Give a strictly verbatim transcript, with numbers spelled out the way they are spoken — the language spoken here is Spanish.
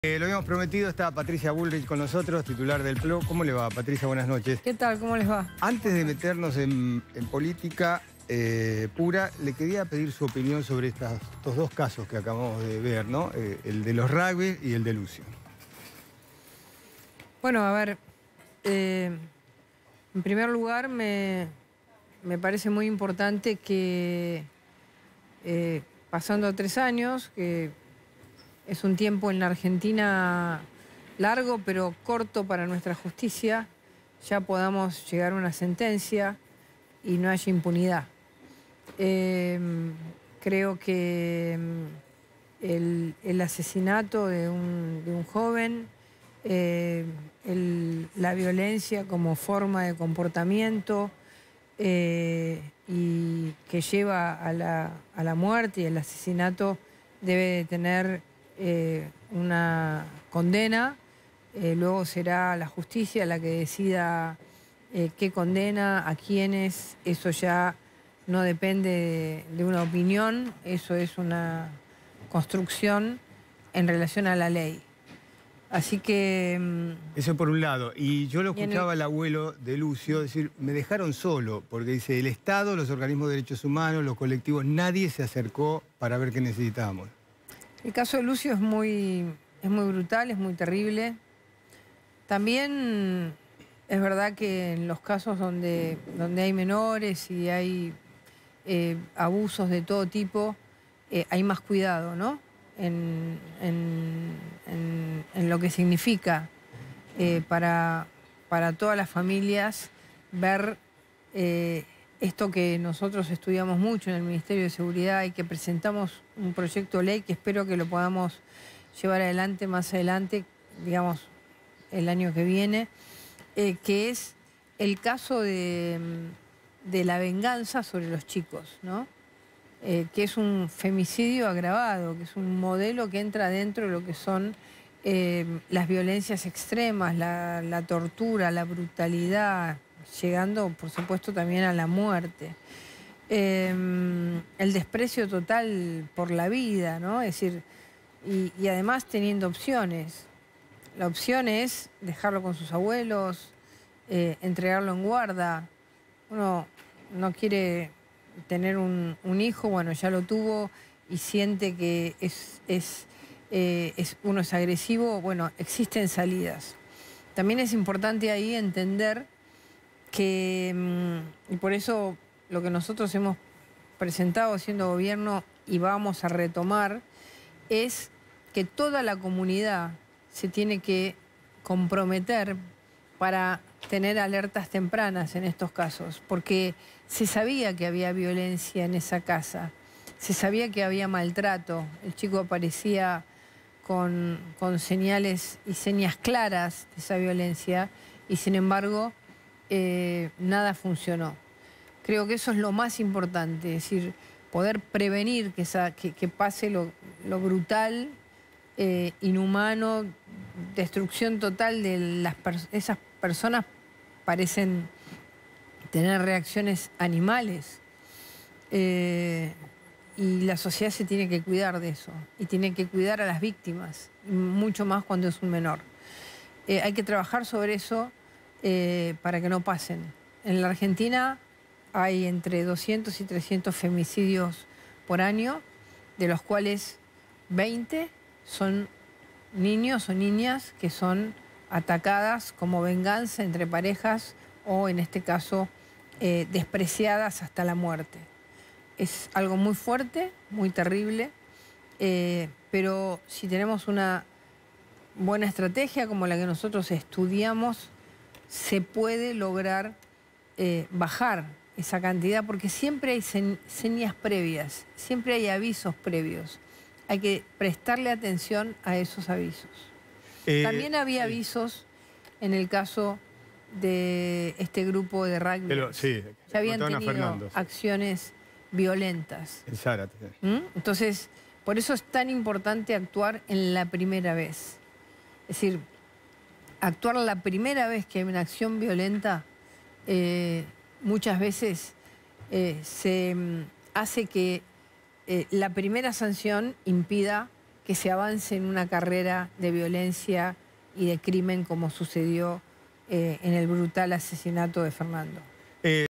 Eh, lo habíamos prometido, está Patricia Bullrich con nosotros, titular del P L O. ¿Cómo le va, Patricia? Buenas noches. ¿Qué tal? ¿Cómo les va? Antes de meternos en, en política eh, pura, le quería pedir su opinión sobre estas, estos dos casos que acabamos de ver, ¿no? Eh, el de los rugby y el de Lucio. Bueno, a ver, eh, en primer lugar me, me parece muy importante que eh, pasando tres años, que es un tiempo en la Argentina largo pero corto para nuestra justicia, ya podamos llegar a una sentencia y no haya impunidad. Eh, creo que el, el asesinato de un, de un joven, eh, el, la violencia como forma de comportamiento eh, y que lleva a la, a la muerte y el asesinato debe tener eh, una condena. Eh, luego será la justicia la que decida eh, qué condena, a quiénes. Eso ya no depende de, de una opinión, eso es una construcción en relación a la ley. Así que... Eso por un lado. Y yo lo el... escuchaba al abuelo de Lucio decir, me dejaron solo, porque dice, el Estado, los organismos de derechos humanos, los colectivos, nadie se acercó para ver qué necesitábamos. El caso de Lucio es muy, es muy brutal, es muy terrible. También es verdad que en los casos donde, donde hay menores y hay eh, abusos de todo tipo, eh, hay más cuidado, ¿no? En, en, en, en lo que significa eh, para, para todas las familias ver eh, esto que nosotros estudiamos mucho en el Ministerio de Seguridad y que presentamos un proyecto de ley que espero que lo podamos llevar adelante más adelante, digamos, el año que viene, eh, que es el caso de, de la venganza sobre los chicos, ¿no? Eh, que es un femicidio agravado, que es un modelo que entra dentro de lo que son eh, las violencias extremas, la, la tortura, la brutalidad, llegando, por supuesto, también a la muerte. Eh, el desprecio total por la vida, ¿no? Es decir, y, y además teniendo opciones. La opción es dejarlo con sus abuelos, eh, entregarlo en guarda. Uno no quiere tener un, un hijo, bueno, ya lo tuvo y siente que es, es, eh, es, uno es agresivo, bueno, existen salidas. También es importante ahí entender que, y por eso lo que nosotros hemos presentado siendo gobierno y vamos a retomar, es que toda la comunidad se tiene que comprometer para tener alertas tempranas en estos casos, porque se sabía que había violencia en esa casa, se sabía que había maltrato, el chico aparecía con, con señales y señas claras de esa violencia y sin embargo eh, nada funcionó. Creo que eso es lo más importante, es decir, poder prevenir que, esa, que, que pase lo, lo brutal, eh, inhumano, destrucción total de las pers esas personas. Parecen tener reacciones animales eh, y la sociedad se tiene que cuidar de eso y tiene que cuidar a las víctimas, mucho más cuando es un menor. Eh, hay que trabajar sobre eso eh, para que no pasen. En la Argentina hay entre doscientos y trescientos femicidios por año, de los cuales veinte son niños o niñas que son atacadas como venganza entre parejas o, en este caso, eh, despreciadas hasta la muerte. Es algo muy fuerte, muy terrible, eh, pero si tenemos una buena estrategia como la que nosotros estudiamos, se puede lograr eh, bajar esa cantidad, porque siempre hay señas previas, siempre hay avisos previos. Hay que prestarle atención a esos avisos. Eh, También había sí. avisos en el caso de este grupo de rugby. Pero, sí, ya habían tenido Fernando, sí. acciones violentas. En Zárate. ¿Mm? Entonces, por eso es tan importante actuar en la primera vez. Es decir, actuar la primera vez que hay una acción violenta, eh, muchas veces eh, se hace que eh, la primera sanción impida que que se avance en una carrera de violencia y de crimen como sucedió eh, en el brutal asesinato de Fernando. Eh,